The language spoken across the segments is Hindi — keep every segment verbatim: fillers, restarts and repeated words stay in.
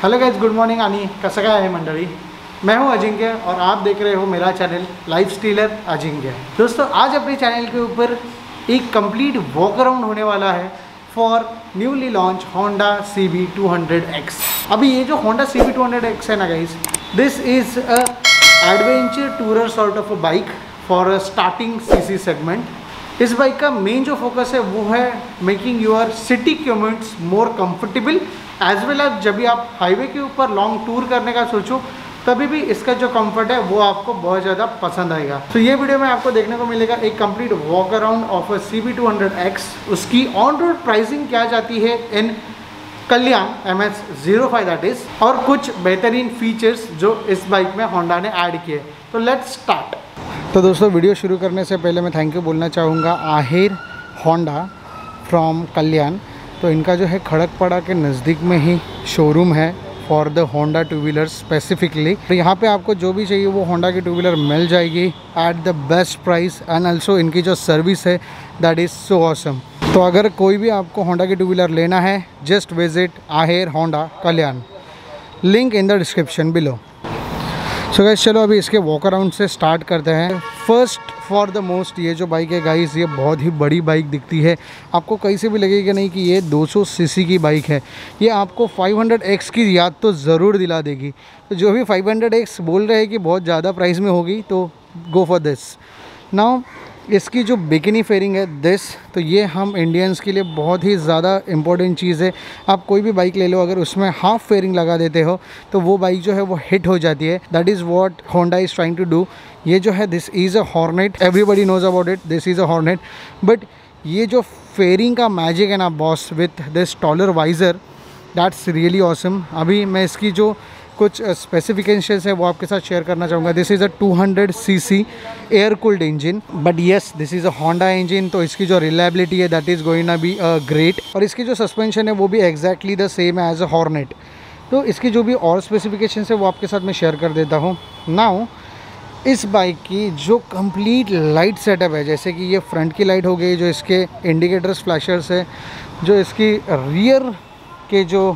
हेलो गाइज, गुड मॉर्निंग आणि कसं काय आहे मंडळी। मैं हूं अजिंक्य और आप देख रहे हो मेरा चैनल लाइफ स्टीलर अजिंक्य। दोस्तों, आज अपने चैनल के ऊपर एक कंप्लीट वॉक अराउंड होने वाला है for newly launch Honda C B two hundred X. अभी ये जो Honda C B two hundred X है ना guys, this is a adventure tourer sort of a bike for a starting C C segment. इस बाइक का मेन जो फोकस है वो है making your city commutes more comfortable, as well as जब भी आप हाईवे के ऊपर लॉन्ग टूर करने का सोचो तभी भी इसका जो कंफर्ट है वो आपको बहुत ज़्यादा पसंद आएगा। तो ये वीडियो में आपको देखने को मिलेगा एक complete walk around of a C B two hundred X. उसकी ऑन रोड प्राइसिंग क्या जाती है in Kalyan M H zero five that is, और कुछ बेहतरीन फीचर्स जो इस बाइक में होंडा ने ऐड किए। तो लेट्स स्टार्ट। तो दोस्तों, वीडियो शुरू करने से पहले मैं थैंक यू बोलना चाहूँगा आहेर होंडा फ्रॉम कल्याण। तो इनका जो है खड़कपड़ा के नज़दीक में ही शोरूम है for the Honda two wheeler specifically. तो यहाँ पे आपको जो भी चाहिए वो होंडा की टू व्हीलर मिल जाएगी at the best price, and also इनकी जो सर्विस है दैट इज़ सो ऑसम। तो अगर कोई भी आपको होंडा की टू व्हीलर लेना है, just visit Aher Honda Kalyan, link in the description below. So guys, चलो अभी इसके वॉक अराउंड से स्टार्ट करते हैं। फर्स्ट फॉर द मोस्ट, ये जो बाइक है गाइस, ये बहुत ही बड़ी बाइक दिखती है। आपको कहीं से भी लगेगा नहीं कि ये दो सौ सीसी की बाइक है। ये आपको फाइव हंड्रेड एक्स की याद तो ज़रूर दिला देगी। तो जो भी फाइव हंड्रेड एक्स बोल रहे हैं कि बहुत ज़्यादा प्राइस में होगी, तो गो फॉर दिस। नाउ इसकी जो बिकिनी फेयरिंग है दिस, तो ये हम इंडियंस के लिए बहुत ही ज़्यादा इम्पोर्टेंट चीज़ है। आप कोई भी बाइक ले लो, अगर उसमें हाफ फेयरिंग लगा देते हो तो वो बाइक जो है वो हिट हो जाती है। That is what Honda is trying to do. ये जो है this is a hornet, everybody knows about it, this is a hornet. But ये जो फेयरिंग का मैजिक है ना boss, with this taller visor, that's really awesome. अभी मैं इसकी जो कुछ स्पेसिफिकेशंस है वो आपके साथ शेयर करना चाहूँगा। This is a two hundred C C air cooled engine, but yes this is a Honda engine. तो इसकी जो रिलायबिलिटी है that is going to be great, और इसकी जो सस्पेंशन है वो भी exactly the same as a hornet. तो इसकी जो भी और स्पेसिफिकेशंस है वो आपके साथ मैं शेयर कर देता हूँ। नाउ इस बाइक की जो कंप्लीट लाइट सेटअप है, जैसे कि ये फ्रंट की लाइट हो गई, जो इसके इंडिकेटर्स फ्लैशर्स है, जो इसकी रियर के जो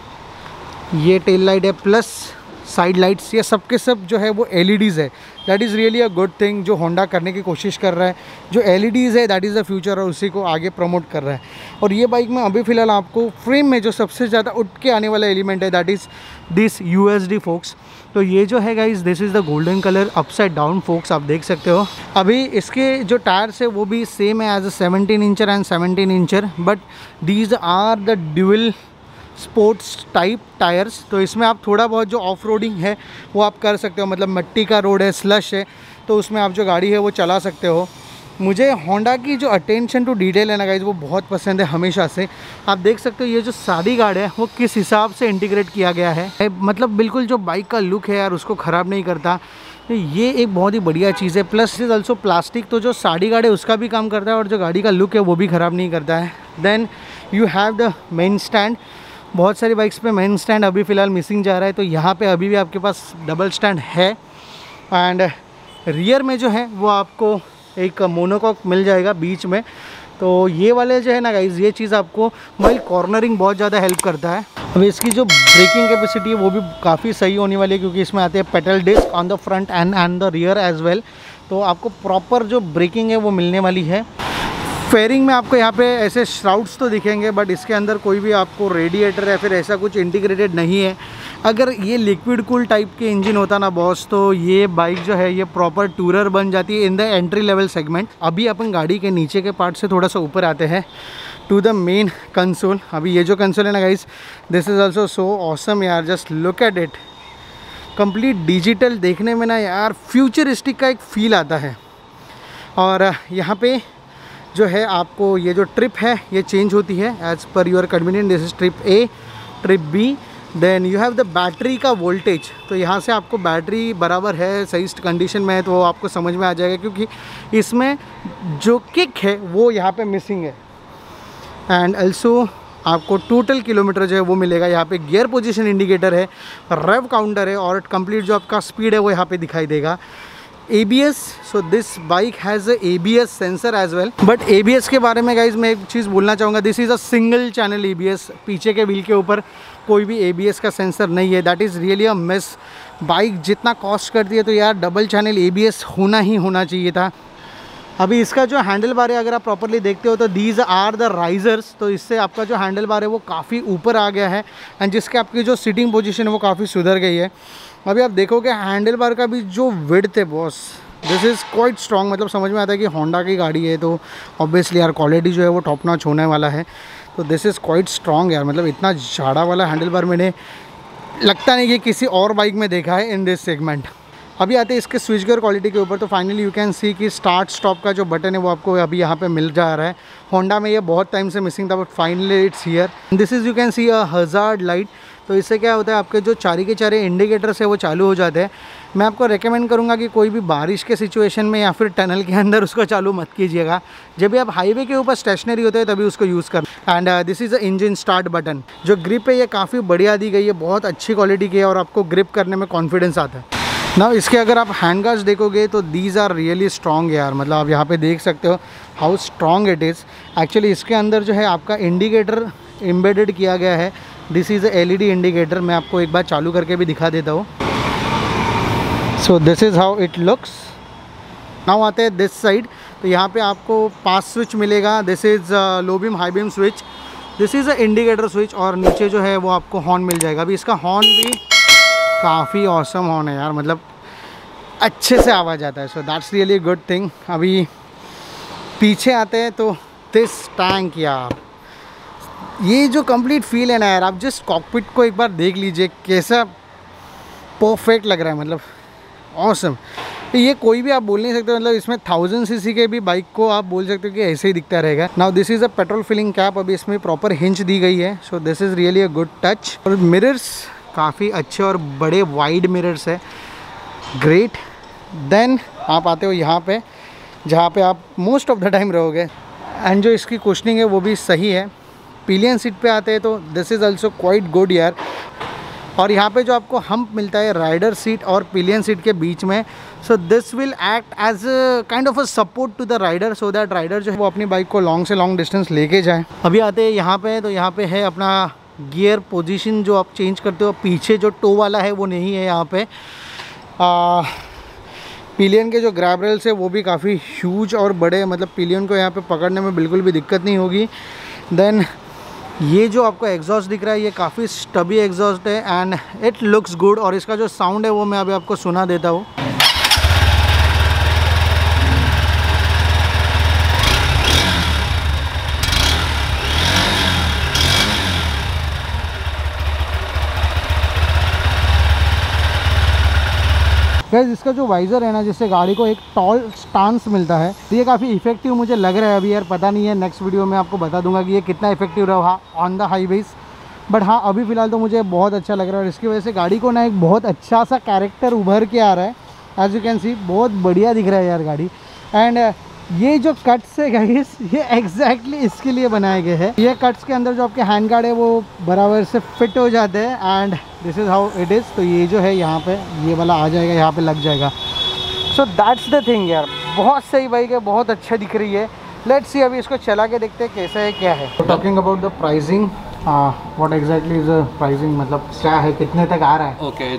ये टेल लाइट है प्लस साइड लाइट्स, ये सब के सब जो है वो एल ई डीज़ है। That is really a good thing जो होंडा करने की कोशिश कर रहा है। जो एल ई डीज़ है दैट इज़ द फ्यूचर, और उसी को आगे प्रमोट कर रहा है। और ये बाइक में अभी फ़िलहाल आपको फ्रेम में जो सबसे ज़्यादा उठ के आने वाला एलिमेंट है that is this U S D forks. तो ये जो है guys, this is the golden colour upside down forks, आप देख सकते हो। अभी इसके जो टायर्स है वो भी सेम है as a seventeen incher and seventeen incher, but these are the dual sports type tyres. तो इसमें आप थोड़ा बहुत जो ऑफ रोडिंग है वो आप कर सकते हो, मतलब मिट्टी का रोड है, स्लश है, तो उसमें आप जो गाड़ी है वो चला सकते हो। मुझे होंडा की जो अटेंशन टू डिटेल है ना गाइज, वो बहुत पसंद है हमेशा से। आप देख सकते हो ये जो सारी गाड़ी है वो किस हिसाब से इंटीग्रेट किया गया है, मतलब बिल्कुल जो बाइक का लुक है यार उसको ख़राब नहीं करता। ये एक बहुत ही बढ़िया चीज़ है। प्लस इज ऑल्सो प्लास्टिक, तो जो साड़ी गाड़ी है उसका भी काम करता है और जो गाड़ी का लुक है वो भी ख़राब नहीं करता है। Then you have the main stand. बहुत सारी बाइक्स पे मेन स्टैंड अभी फ़िलहाल मिसिंग जा रहा है, तो यहाँ पे अभी भी आपके पास डबल स्टैंड है। एंड रियर में जो है वो आपको एक मोनोकॉक मिल जाएगा बीच में। तो ये वाले जो है ना गाइज, ये चीज़ आपको वाइल कॉर्नरिंग बहुत ज़्यादा हेल्प करता है। अब इसकी जो ब्रेकिंग कैपेसिटी है वो भी काफ़ी सही होने वाली है, क्योंकि इसमें आते हैं petal disc on the front end and the rear as well. तो आपको प्रॉपर जो ब्रेकिंग है वो मिलने वाली है। फेयरिंग में आपको यहाँ पे ऐसे श्राउड्स तो दिखेंगे, बट इसके अंदर कोई भी आपको रेडिएटर या फिर ऐसा कुछ इंटीग्रेटेड नहीं है। अगर ये लिक्विड कूल टाइप के इंजन होता ना बॉस, तो ये बाइक जो है ये प्रॉपर टूरर बन जाती है in the entry level segment. अभी अपन गाड़ी के नीचे के पार्ट से थोड़ा सा ऊपर आते हैं टू द मेन कंसोल। अभी ये जो कंसोल है ना guys, this is also so awesome यार, just look at it. Complete digital, देखने में ना यार फ्यूचरिस्टिक का एक फील आता है। और यहाँ पे जो है आपको ये जो ट्रिप है ये चेंज होती है as per your convenient. This is trip A, trip B. Then you have the battery का वोल्टेज। तो यहाँ से आपको बैटरी बराबर है, सही कंडीशन में है, तो वो आपको समझ में आ जाएगा, क्योंकि इसमें जो किक है वो यहाँ पे मिसिंग है। एंड ऑल्सो आपको टोटल किलोमीटर जो है वो मिलेगा। यहाँ पे गियर पोजीशन इंडिकेटर है, रेव काउंटर है, और कंप्लीट जो आपका स्पीड है वो यहाँ पे दिखाई देगा। A B S, so this bike has a A B S sensor as well, but A B S के बारे में गाइज मैं एक चीज़ बोलना चाहूँगा, this is a single channel A B S। पीछे के व्हील के ऊपर कोई भी ए बी एस का सेंसर नहीं है, that is really a miss. Bike जितना कॉस्ट करती है तो यार double channel A B S होना ही होना चाहिए था। अभी इसका जो हैंडल बार है अगर आप प्रॉपरली देखते हो तो दीज आर द राइजर्स, तो इससे आपका जो हैंडल बार है वो काफ़ी ऊपर आ गया है एंड जिसके आपकी जो सीटिंग पोजीशन है वो काफ़ी सुधर गई है। अभी आप देखोगे हैंडल बार का भी जो विड्थ है boss, this is quite strong. मतलब समझ में आता है कि होंडा की गाड़ी है तो ऑब्वियसली यार क्वालिटी जो है वो टॉप नॉच होने वाला है। तो दिस इज़ क्वाइट स्ट्रॉन्ग यार, मतलब इतना झाड़ा वाला हैंडल बार मैंने लगता नहीं कि किसी और बाइक में देखा है इन दिस सेगमेंट। अभी आते हैं इसके स्विच गियर क्वालिटी के ऊपर, तो फाइनली यू कैन सी कि स्टार्ट स्टॉप का जो बटन है वो आपको अभी यहाँ पे मिल जा रहा है। होंडा में ये बहुत टाइम से मिसिंग था but finally it's here. This is you can see a hazard light, तो इससे क्या होता है आपके जो चारी के चारे इंडिकेटर्स है वो चालू हो जाते हैं। मैं आपको रेकमेंड करूँगा कि कोई भी बारिश के सिचुएशन में या फिर टनल के अंदर उसको चालू मत कीजिएगा, जब भी आप हाईवे के ऊपर स्टेशनरी होते हैं तभी उसको यूज़ कर। And this is a engine start button, जो ग्रिप है ये काफ़ी बढ़िया दी गई है, बहुत अच्छी क्वालिटी की है और आपको ग्रिप करने में कॉन्फिडेंस आता है ना। इसके अगर आप हैंड गार्ड्स देखोगे तो दीज आर रियली स्ट्रॉन्ग यार, मतलब आप यहाँ पे देख सकते हो how strong it is. Actually इसके अंदर जो है आपका इंडिकेटर एम्बेडेड किया गया है, this is L E D indicator. मैं आपको एक बार चालू करके भी दिखा देता हूँ। So this is how it looks. Now आते हैं दिस साइड, तो यहाँ पे आपको पास स्विच मिलेगा। This is low beam high beam switch, this is a indicator switch और नीचे जो है वो आपको हॉर्न मिल जाएगा। अभी इसका हॉर्न भी काफ़ी ऑसम हॉर्न है यार, मतलब अच्छे से आवाज़ आता है, so that's really good thing. अभी पीछे आते हैं तो दिस टैंक यार, ये जो कंप्लीट फील है ना यार, आप जस्ट कॉकपिट को एक बार देख लीजिए कैसा परफेक्ट लग रहा है, मतलब ऑसम। तो ये कोई भी आप बोल नहीं सकते, मतलब इसमें थाउजेंड सीसी के भी बाइक को आप बोल सकते हो कि ऐसे ही दिखता रहेगा। Now this is a petrol filling cap, अभी इसमें प्रॉपर हिंच दी गई है, so this is really a good touch. और मिरर्स काफ़ी अच्छे और बड़े वाइड मिरर्स है, ग्रेट। देन आप आते हो यहाँ पे जहाँ पे आप मोस्ट ऑफ द टाइम रहोगे एंड जो इसकी कुशनिंग है वो भी सही है। पिलियन सीट पे आते हैं तो this is also quite good यार। और यहाँ पे जो आपको हम्प मिलता है राइडर सीट और पिलियन सीट के बीच में, so this will act as kind of a support to the rider, so that rider जो है वो अपनी बाइक को लॉन्ग से लॉन्ग डिस्टेंस लेके जाए। अभी आते हैं यहाँ पे, तो यहाँ पे है अपना गियर पोजीशन जो आप चेंज करते हो। पीछे जो टो वाला है वो नहीं है यहाँ पे। पिलियन के जो ग्रैब रेल्स है वो भी काफ़ी ह्यूज और बड़े, मतलब पिलियन को यहाँ पे पकड़ने में बिल्कुल भी दिक्कत नहीं होगी। देन ये जो आपको एग्जॉस्ट दिख रहा है ये काफ़ी स्टबी एग्जॉस्ट है एंड इट लुक्स गुड। और इसका जो साउंड है वो मैं अभी आपको सुना देता हूँ। गाइस इसका जो वाइज़र है ना, जिससे गाड़ी को एक टॉल स्टांस मिलता है, तो ये काफ़ी इफेक्टिव मुझे लग रहा है अभी यार। पता नहीं है, नेक्स्ट वीडियो में आपको बता दूंगा कि ये कितना इफेक्टिव रहा ऑन द हाईवेज, बट हाँ अभी फ़िलहाल तो मुझे बहुत अच्छा लग रहा है। और इसकी वजह से गाड़ी को ना एक बहुत अच्छा सा कैरेक्टर उभर के आ रहा है, एज यू कैन सी बहुत बढ़िया दिख रहा है यार गाड़ी। एंड ये जो कट्स है गाइस ये एग्जैक्टली इसके लिए बनाए गए हैं। ये कट्स के अंदर जो आपके हैंड गार्ड है वो बराबर से फिट हो जाते हैं and this is how it is. तो ये जो है यहाँ पे ये वाला आ जाएगा, यहाँ पे लग जाएगा। सो दैट्स द थिंग यार, बहुत सही बाइक है, बहुत अच्छा दिख रही है। लेट्स सी अभी इसको चला के देखते हैं कैसा है क्या है। Talking about the pricing, what exactly is the pricing, मतलब क्या है, कितने तक आ रहा है? ओके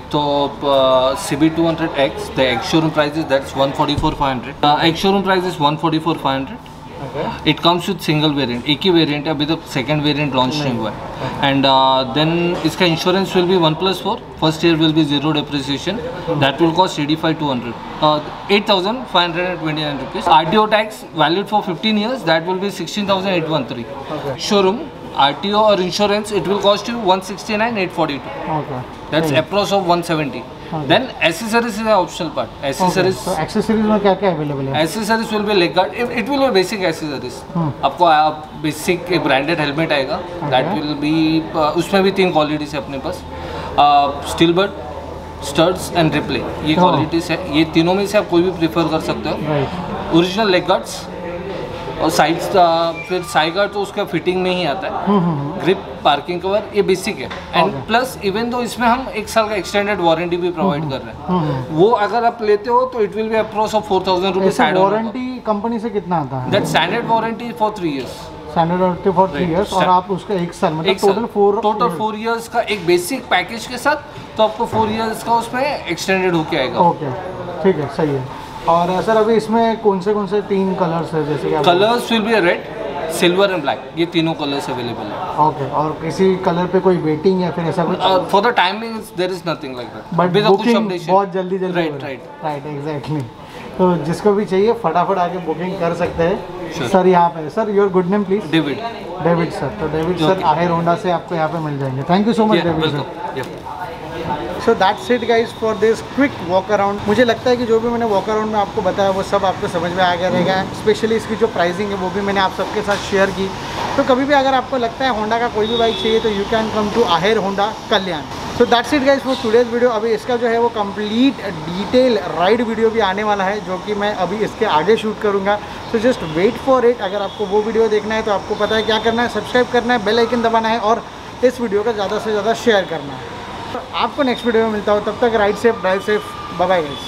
तो C B two hundred X the ex showroom price is that's one forty four five hundred. Ex showroom price is one forty four five hundred. It comes with single variant, एक ही वेरिएंट है, अभी तक सेकंड वेरिएंट लॉन्च नहीं हुआ है। एंड देन इसका insurance will be one plus four, first year will be zero depreciation, that will cost eighty five two hundred, eight thousand five hundred and twenty nine rupees. R T O tax valid for fifteen years, that will be sixteen thousand eight one three. Showroom R T O or insurance, it will cost you one sixty-nine eight forty-two. Okay. That's approx of one seventy. Okay. Then accessories is an optional part. Accessories. Okay. So accessories में क्या क्या available है? Accessories will be leg guard. It, it will be basic accessories. Hmm. आपको आप basic एक branded helmet आएगा. Okay. That will be uh, उसमें भी तीन qualities है अपने पास. uh, Steel bud, studs and replay. ये oh. qualities है. ये तीनों में से आप कोई भी prefer कर सकते हो. Right. Original leg guards. और साइड्स फिर साइड गार्ड तो उसका फिटिंग में ही आता है। ग्रिप, पार्किंग कवर, ये बेसिक है। एंड प्लस इवन तो इसमें हम एक साल का एक्सटेंडेड वारंटी भी प्रोवाइड कर रहे हैं। वो अगर आप लेते हो तो it will be approx of four thousand rupees. Warranty company से कितना आता है? That standard warranty for three years. Standard warranty for three years और आप उसका एक साल मतलब total four total four years का एक बेसिक पैकेज के साथ, तो आपको फोर इयर्स का उसमें एक्सटेंडेड होके आएगा। ओके ठीक है, सही है। और सर अभी इसमें कौन से कौन से तीन कलर्स है जैसे कि colours will be red, silver and black, ये तीनों कलर्स अवेलेबल है। ओके, और किसी कलर पे कोई वेटिंग या फिर ऐसा कुछ? For the timing there is nothing like that, but booking बहुत जल्दी जल्दी राइट राइट राइट एग्जैक्टली। तो जिसको भी चाहिए फटाफट आके बुकिंग कर सकते हैं। सर यहाँ पे sir, your good name please? David. David sir, तो डेविड सर आहेर होंडा से आपको यहाँ पे मिल जाएंगे। Thank you so much David sir. So that's it guys for this quick walk around. मुझे लगता है कि जो भी मैंने वॉक अराउंड में आपको बताया वो सब आपको समझ में आ गया रहेगा। स्पेशली इसकी जो प्राइसिंग है वो भी मैंने आप सबके साथ शेयर की। तो कभी भी अगर आपको लगता है होंडा का कोई भी बाइक चाहिए तो you can come to Aher Honda Kalyan. So that's it guys for today's video. अभी इसका जो है वो कंप्लीट डिटेल राइड वीडियो भी आने वाला है जो कि मैं अभी इसके आगे शूट करूँगा। So just wait for it. अगर आपको वो वीडियो देखना है तो आपको पता है क्या करना है, सब्सक्राइब करना है, बेल आइकन दबाना है और इस वीडियो का ज़्यादा से ज़्यादा शेयर करना है। तो आपको नेक्स्ट वीडियो में मिलता हूँ, तब तक ride safe, drive safe, bye bye guys.